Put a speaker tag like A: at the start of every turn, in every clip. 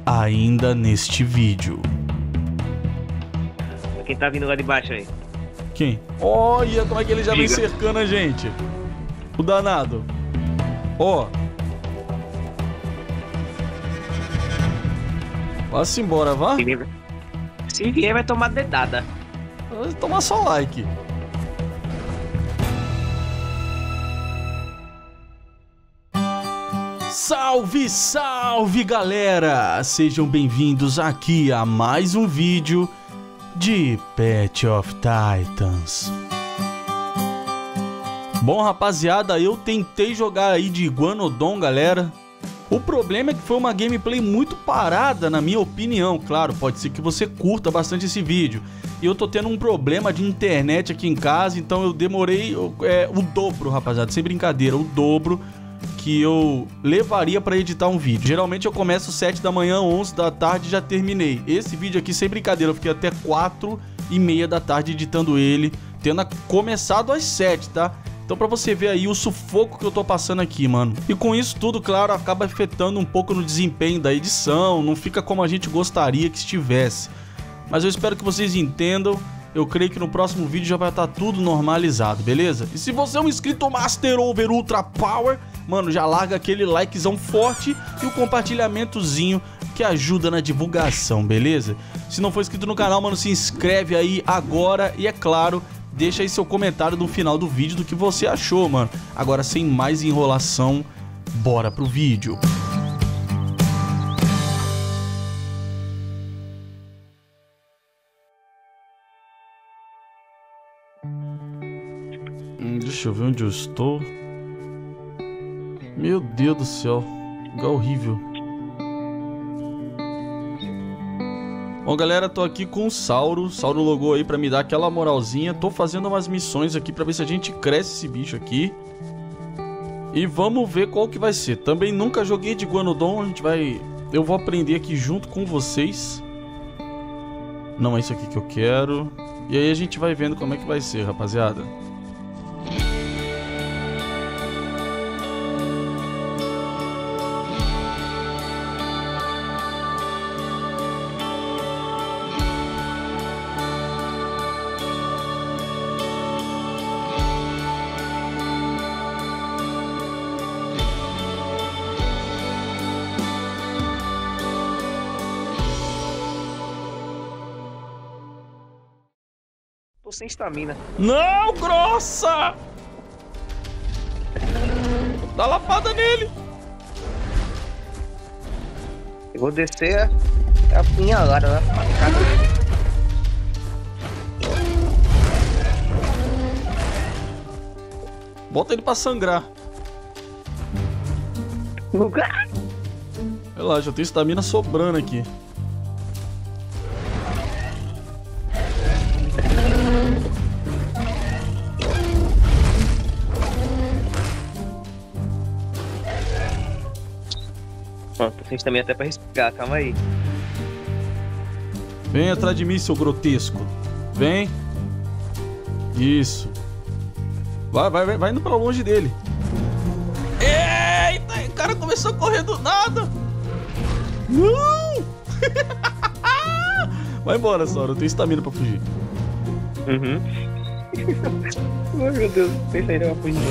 A: ainda neste vídeo.
B: Quem tá vindo lá de baixo aí?
A: Quem? Olha como é que ele já vem cercando a gente. O danado. Ó. Vá-se embora, vá.
B: Se vier, vai tomar dedada.
A: Vai tomar só like. Salve, salve, galera! Sejam bem-vindos aqui a mais um vídeo de Path of Titans. Bom, rapaziada, eu tentei jogar aí de Iguanodon, galera. O problema é que foi uma gameplay muito parada, na minha opinião. Claro, pode ser que você curta bastante esse vídeo. E eu tô tendo um problema de internet aqui em casa, então eu demorei o dobro, rapaziada, sem brincadeira, o dobro que eu levaria para editar um vídeo. Geralmente eu começo 7 da manhã, 11 da tarde e já terminei. Esse vídeo aqui, sem brincadeira, eu fiquei até 4h30 da tarde editando ele, tendo começado às 7, tá? Então pra você ver aí o sufoco que eu tô passando aqui, mano. E com isso tudo, claro, acaba afetando um pouco no desempenho da edição, não fica como a gente gostaria que estivesse. Mas eu espero que vocês entendam. Eu creio que no próximo vídeo já vai estar tudo normalizado, beleza? E se você é um inscrito Master Over Ultra Power, mano, já larga aquele likezão forte e o compartilhamentozinho que ajuda na divulgação, beleza? Se não for inscrito no canal, mano, se inscreve aí agora e, é claro, deixa aí seu comentário no final do vídeo do que você achou, mano. Agora, sem mais enrolação, bora pro vídeo. Deixa eu ver onde eu estou. Meu Deus do céu, lugar horrível. Bom, galera, tô aqui com o Sauro. O Sauro logou aí pra me dar aquela moralzinha. Tô fazendo umas missões aqui pra ver se a gente cresce esse bicho aqui. E vamos ver qual que vai ser. Também nunca joguei de Iguanodon. Eu vou aprender aqui junto com vocês. Não é isso aqui que eu quero. E aí a gente vai vendo como é que vai ser, rapaziada.
B: Tô sem estamina.
A: Não, grossa! Dá lapada nele!
B: Eu vou descer a punhalada lá.
A: Bota ele pra sangrar.
B: Lugar.
A: Relaxa, eu tenho estamina sobrando aqui.
B: Pronto, a gente também até pra respirar, calma aí.
A: Vem atrás de mim, seu grotesco. Vem. Isso. Vai indo pra longe dele. Eita, o cara começou a correr do nada. Não! Vai embora, Sauro, eu tenho estamina pra fugir.
B: Uhum. Ai, meu Deus, pensa aí, vai fugir.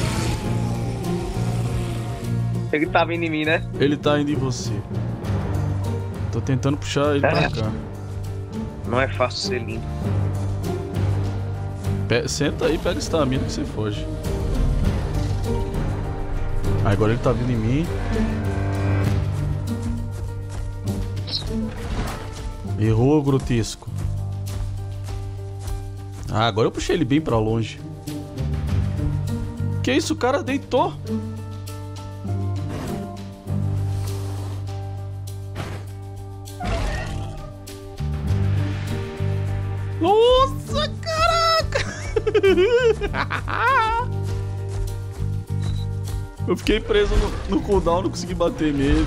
B: Ele tá vindo em mim, né?
A: Ele tá indo em você. Tô tentando puxar ele pra cá.
B: Não é fácil ser lindo.
A: Senta aí, pega estamina que você foge. Agora ele tá vindo em mim. Errou, grotesco. Ah, agora eu puxei ele bem pra longe. Que isso, o cara deitou. Nossa, caraca! Eu fiquei preso no cooldown, não consegui bater nele.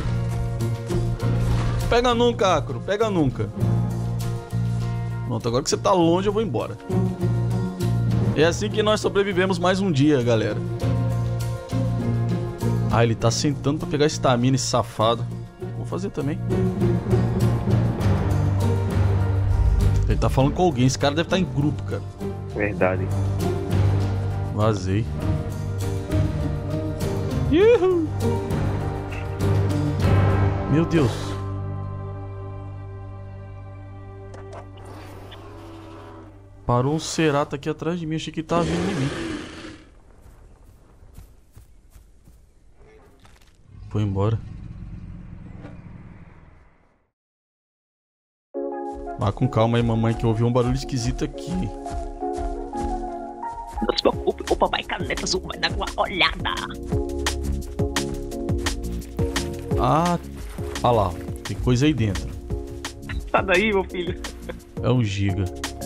A: Pega nunca, Acro, pega nunca. Pronto, agora que você tá longe eu vou embora. É assim que nós sobrevivemos mais um dia, galera. Ah, ele tá sentando pra pegar estamina, esse safado. Vou vou fazer também. Ele tá falando com alguém, esse cara deve estar em grupo, cara.
B: Verdade.
A: Vazei. Uhul. Meu Deus. Parou um Cerata aqui atrás de mim, achei que ele tava vindo em mim. Foi embora. Vá com calma aí, mamãe, que eu ouvi um barulho esquisito aqui.
C: Não se preocupe, o papai Caneta Azul vai dar uma olhada.
A: Ah, olha lá, tem coisa aí dentro.
B: Sai daí, meu filho.
A: É um giga.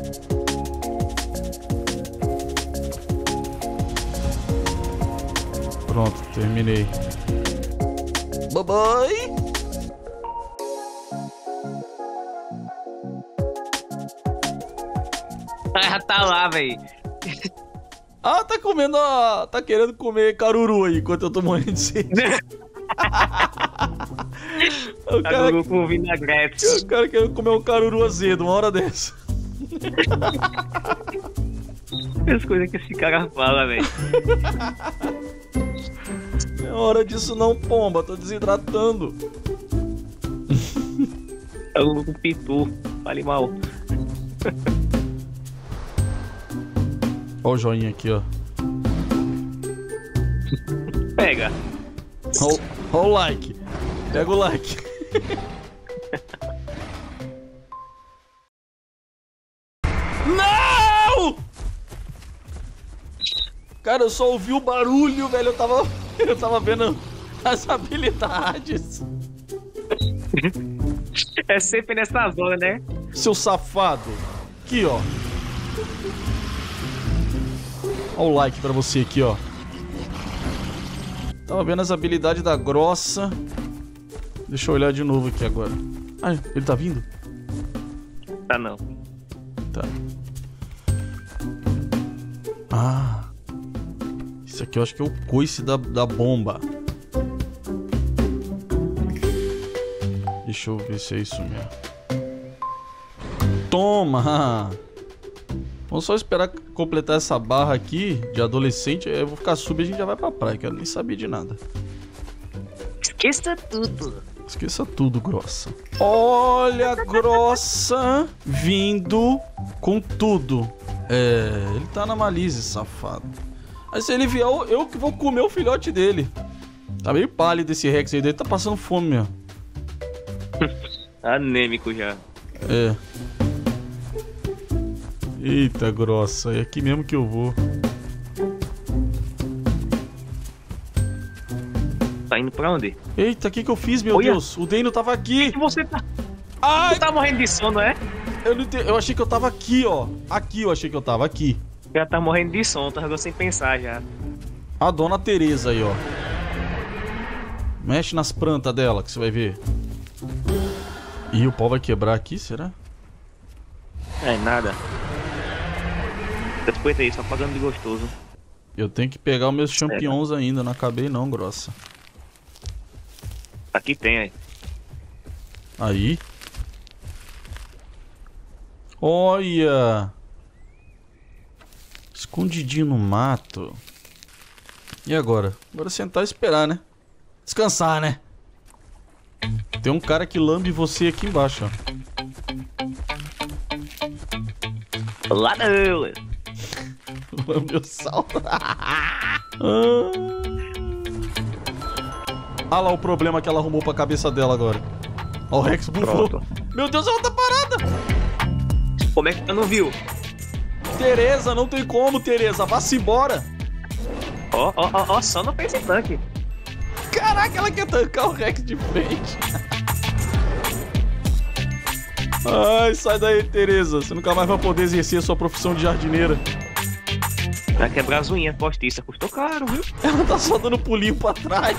A: Pronto, terminei. Bye bye.
C: Ah, tá lá, velho.
A: Ah, tá comendo a... Tá querendo comer caruru aí, enquanto eu tô morrendo de sede. O
B: Caruru com vinagrete.
A: O cara querendo comer um caruru azedo, uma hora dessa.
B: As coisas que esse cara fala, velho.
A: Não é hora disso não, pomba, tô desidratando.
B: Caruru com pitu. Fale mal.
A: Ó o joinha aqui, ó.
B: Pega.
A: Ó o like. Pega o like. Não! Cara, eu só ouvi o barulho, velho. Eu tava vendo as habilidades.
B: É sempre nessa zona, né?
A: Seu safado. Aqui, ó. Ó o like pra você aqui, ó. Tava vendo as habilidades da grossa. Deixa eu olhar de novo aqui agora. Ah, ele tá vindo?
B: Tá não.
A: Tá. Ah. Isso aqui eu acho que é o coice da bomba. Deixa eu ver se é isso mesmo. Toma! Vamos só esperar completar essa barra aqui de adolescente. Eu vou ficar sub e a gente já vai pra praia, que eu nem sabia de nada.
C: Esqueça tudo.
A: Esqueça tudo, grossa. Olha a grossa vindo com tudo. É, ele tá na malícia, safado. Aí se ele vier, eu que vou comer o filhote dele. Tá meio pálido esse Rex aí dele, tá passando fome mesmo.
B: Anêmico já.
A: É. Eita, grossa, é aqui mesmo que eu vou.
B: Tá indo pra onde?
A: Eita, o que eu fiz, meu
B: Olha.
A: Deus? O Dano tava aqui.
B: E você tá...
A: Ai,
B: Você tá morrendo de sono, é?
A: eu não entendi. Eu achei que eu tava aqui, ó. Aqui eu achei que eu tava, aqui.
B: Já tá morrendo de sono, tava sem pensar já.
A: A dona Teresa aí, ó. Mexe nas plantas dela, que você vai ver. Ih, o pau vai quebrar aqui, será?
B: É, nada. Depois aí, só pagando de gostoso.
A: Eu tenho que pegar os meus champions ainda, não acabei não, grossa.
B: Aqui tem, aí.
A: Aí. Olha! Escondidinho no mato. E agora? Agora sentar e esperar, né? Descansar, né? Tem um cara que lambe você aqui embaixo, ó.
B: Lá não!
A: Lambe o sal. Ah lá o problema que ela arrumou pra cabeça dela agora. Ó o Rex bufou.
B: Pronto.
A: Meu Deus, ela tá parada!
B: Como é que tu não viu?
A: Tereza, não tem como, Tereza. Vá-se embora.
B: Ó, só no face tanque.
A: Caraca, ela quer tancar o Rex de frente. Ai, sai daí, Tereza. Você nunca mais vai poder exercer a sua profissão de jardineira.
B: Vai quebrar as unhas postiças. Custou caro, viu?
A: Ela tá só dando pulinho pra trás.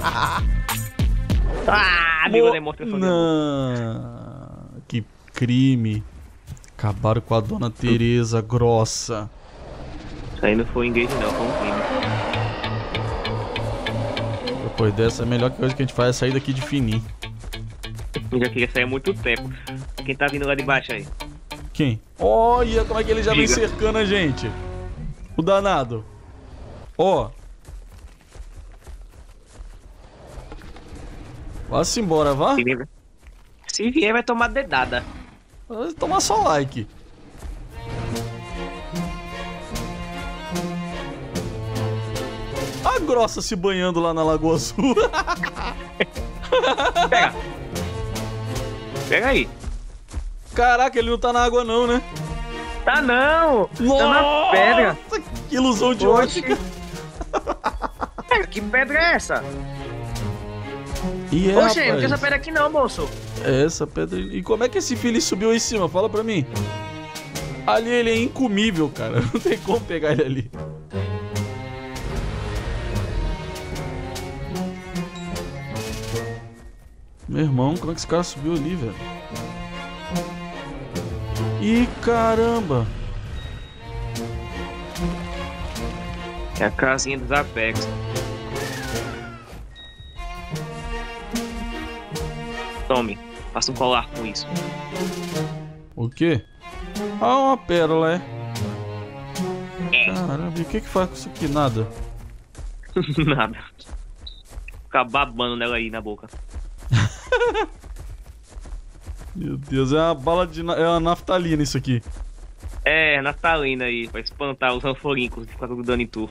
B: Ah, deu a demonstração de amor.
A: Não. Que crime. Acabaram com a dona Tereza grossa.
B: Isso aí não foi engage não, foi um crime.
A: Depois dessa, a melhor coisa que a gente faz é sair daqui de fininho.
B: Eu já queria sair há muito tempo. Quem tá vindo lá de baixo aí?
A: Quem? Olha como é que ele já vem
B: Diga.
A: cercando a gente. O danado. Ó. Vá-se embora, vá.
B: Se vier, vai tomar dedada.
A: Vai tomar só like. A grossa se banhando lá na Lagoa Azul.
B: Pega. Pega aí.
A: Caraca, ele não tá na água não, né?
B: Tá não.
A: Nossa,
B: Tá na pedra.
A: que ilusão de
B: Oxi.
A: ótica.
B: Pega, que pedra é essa?
A: E é,
B: Oxe, não tem
A: rapaz,
B: essa pedra aqui não, moço.
A: essa pedra... E como é que esse filho subiu aí em cima? Fala pra mim. Ali ele é incomível, cara. Não tem como pegar ele ali. Meu irmão, como é que esse cara subiu ali, velho? Ih, caramba.
B: É a casinha dos Apex. Tome, faça um colar com isso.
A: O quê? Ah, uma pérola, é? Caramba, e o que que faz com isso aqui? Nada.
B: Nada. Ficar babando nela aí na boca.
A: Meu Deus, é uma bala de... É uma naftalina isso aqui.
B: É, naftalina aí, pra espantar os anforincos que ficam grudando em tu.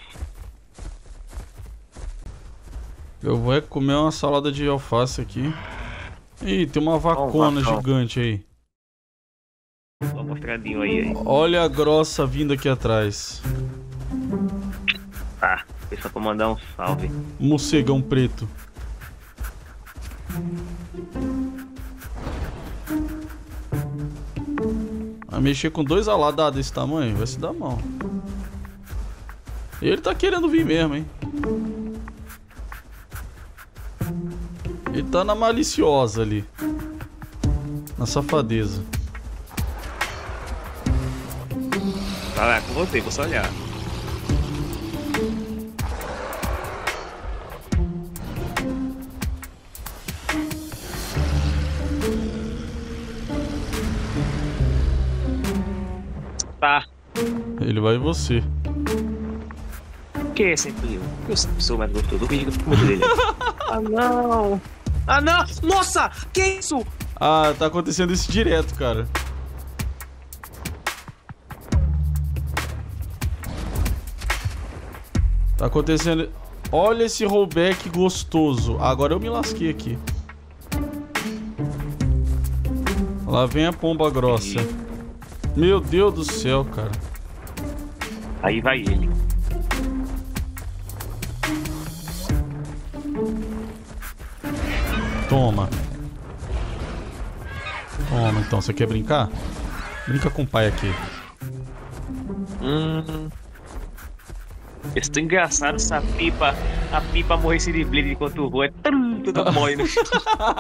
A: Eu vou comer uma salada de alface aqui. Ih, tem uma vacona
B: vacão.
A: gigante aí.
B: Só mostradinho aí.
A: Olha a grossa vindo aqui atrás.
B: Tá, foi só pra mandar um salve.
A: Morcegão preto. Vai mexer com dois alados desse tamanho? Vai se dar mal. Ele tá querendo vir mesmo, hein? Ele tá na maliciosa ali. Na safadeza.
B: Vai lá, com você, vou só olhar. Tá.
A: Ele vai em você.
B: O que é sempre eu? Eu sempre sou mais gostoso. O vídeo que eu dele. Ah, não. Ah, não. Nossa, que isso?
A: Ah, tá acontecendo isso direto, cara. Tá acontecendo... Olha esse rollback gostoso. Agora eu me lasquei aqui. Lá vem a pomba grossa. Meu Deus do céu, cara.
B: Aí vai ele.
A: Toma. Toma, então. Você quer brincar? Brinca com o pai aqui.
B: Estou engraçado essa pipa. A pipa morresse de bleed enquanto voa. É tudo morre no chão.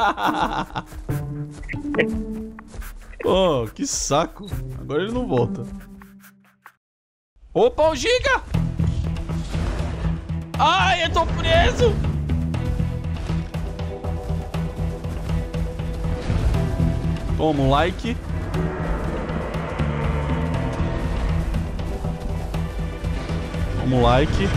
A: Oh, que saco. Agora ele não volta. Opa, o Giga! Ai, eu tô preso! Toma um like. Toma um like.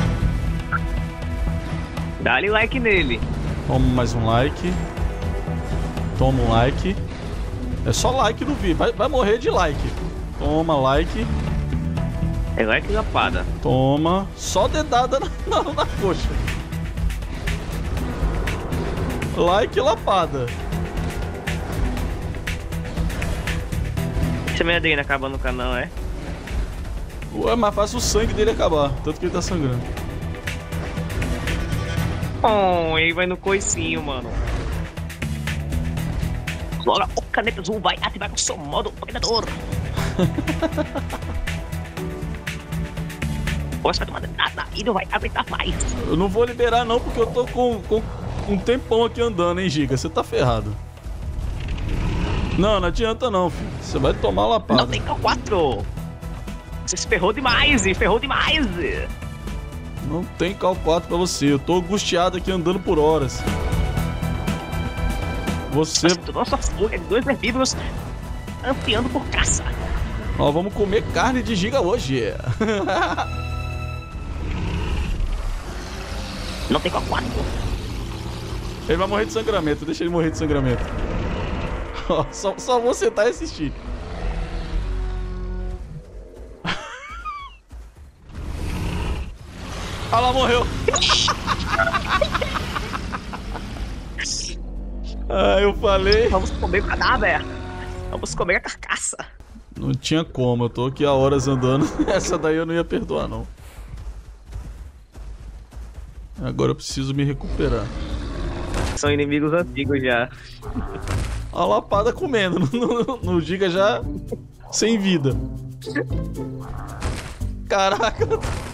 B: Dá-lhe like nele.
A: Toma mais um like. Toma um like. É só like no vídeo. Vai morrer de like. Toma like.
B: É like lapada.
A: Toma. Só dedada na coxa. Like lapada.
B: Esse é Adriano acabando o canal, é?
A: Ué, mas faz o sangue dele acabar. Tanto que ele tá sangrando.
B: Oh, ele vai no coicinho, mano.
C: Agora o Caneta Azul vai ativar o seu modo dominador. Você vai tomar nada e não vai aguentar mais.
A: Eu não vou liberar não, porque eu tô com um tempão aqui andando, hein, Giga? Você tá ferrado. Não, não adianta não, filho. Você vai tomar lapada.
C: Não tem K4. Você se ferrou demais, e ferrou demais.
A: Não tem Cal 4 pra você. Eu tô angustiado aqui andando por horas. Você...
C: Nossa fúria de 2 herbívoros ansiando por caça.
A: Ó, vamos comer carne de giga hoje.
C: Não tem coquado.
A: Ele vai morrer de sangramento, deixa ele morrer de sangramento. Ó, só vou sentar e assistir. Ah lá, morreu. Ah, eu falei.
C: Vamos comer o cadáver. Vamos comer a carcaça.
A: Não tinha como, eu tô aqui há horas andando. Essa daí eu não ia perdoar, não. Agora eu preciso me recuperar.
B: São inimigos antigos já.
A: A lapada comendo, no giga já sem vida. Caraca.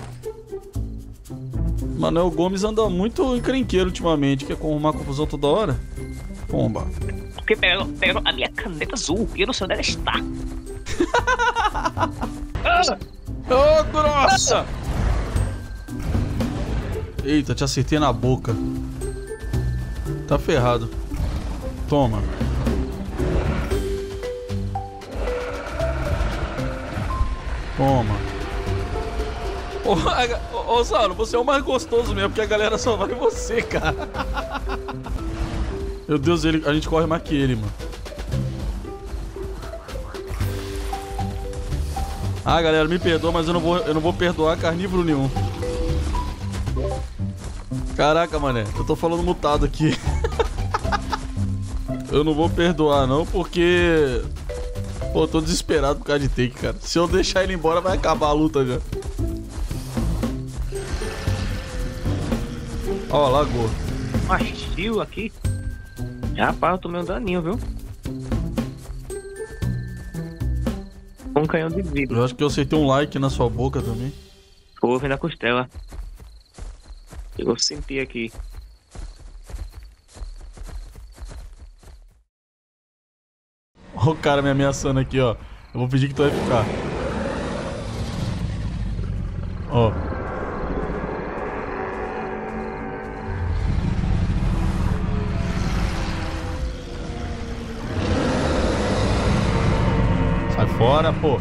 A: Manuel Gomes anda muito encrenqueiro ultimamente, quer arrumar confusão toda hora. Pomba.
C: Porque pegaram a minha caneta azul e eu não sei onde ela está.
A: Ô, grossa! Eita, te acertei na boca. Tá ferrado. Toma. Toma. Ô, Saulo, você é o mais gostoso mesmo, porque a galera só vai em você, cara. Meu Deus, a gente corre mais que ele, mano. Ah, galera, me perdoa, mas eu não vou perdoar carnívoro nenhum. Caraca, mané, eu tô falando mutado aqui. Eu não vou perdoar, não, porque... Pô, eu tô desesperado por causa de take, cara. Se eu deixar ele embora, vai acabar a luta já. Ó, lagou.
B: Macio aqui. Rapaz, eu tomei um daninho, viu? Um canhão de vidro.
A: Eu acho que eu acertei um like na sua boca também.
B: Houve na costela. Eu vou sentir aqui.
A: Ó o cara me ameaçando aqui, ó. Eu vou pedir que tu vai ficar. Ó. Sai fora, pô.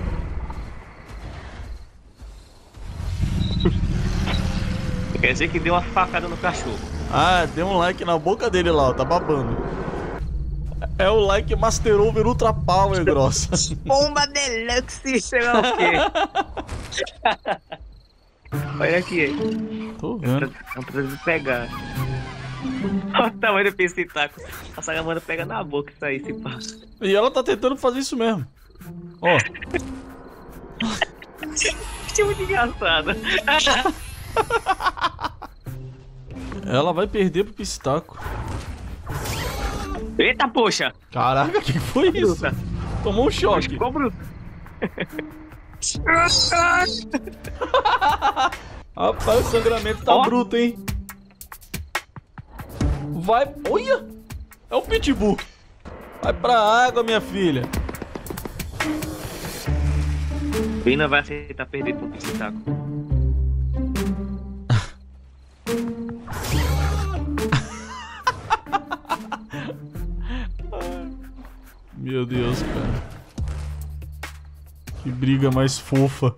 B: Quer dizer que deu uma facada no cachorro.
A: Ah, deu um like na boca dele lá, ó. Tá babando. É o like Master Over Ultra Power, grossa.
B: Bomba Deluxe, sei lá o quê. Olha aqui.
A: Tô vendo.
B: Não precisa pegar. Olha o tamanho do piscitaco. A sagamanda pega na boca isso aí, se passa.
A: E ela tá tentando fazer isso mesmo. Ó.
B: Que muito engraçado.
A: Ela vai perder pro Pistaco.
B: Eita, poxa.
A: Caraca, que foi isso?
B: Bruta.
A: Tomou um choque.
B: Ficou bruto.
A: Rapaz, o sangramento tá bruto, hein? Vai... Olha! É o Pitbull. Vai pra água, minha filha.
B: Vina vai aceitar perder pro piscitaco.
A: Meu Deus, cara. Que briga mais fofa.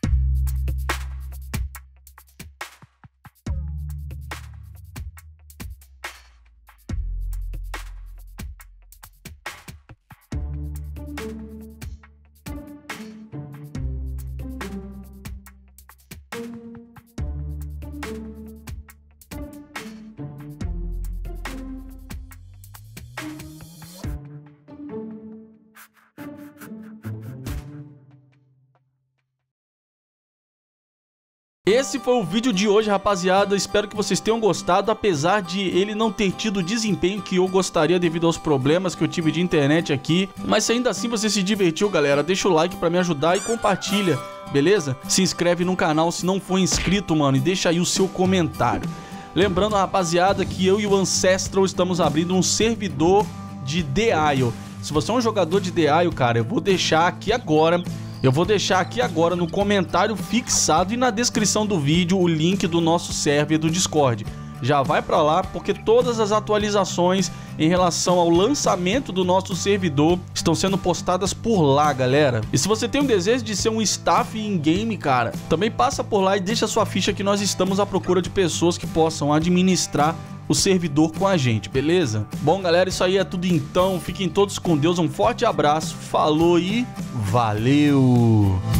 A: Esse foi o vídeo de hoje, rapaziada. Espero que vocês tenham gostado, apesar de ele não ter tido o desempenho que eu gostaria devido aos problemas que eu tive de internet aqui. Mas se ainda assim você se divertiu, galera, deixa o like pra me ajudar e compartilha, beleza? Se inscreve no canal se não for inscrito, mano, e deixa aí o seu comentário. Lembrando, rapaziada, que eu e o Ancestral estamos abrindo um servidor de The Isle. Se você é um jogador de The Isle, cara, eu vou deixar aqui agora no comentário fixado e na descrição do vídeo o link do nosso server do Discord. já vai pra lá, porque todas as atualizações em relação ao lançamento do nosso servidor estão sendo postadas por lá, galera. E se você tem um desejo de ser um staff em game, cara, também passa por lá e deixa sua ficha que nós estamos à procura de pessoas que possam administrar o servidor com a gente, beleza? Bom, galera, isso aí é tudo então. Fiquem todos com Deus, um forte abraço, falou e valeu!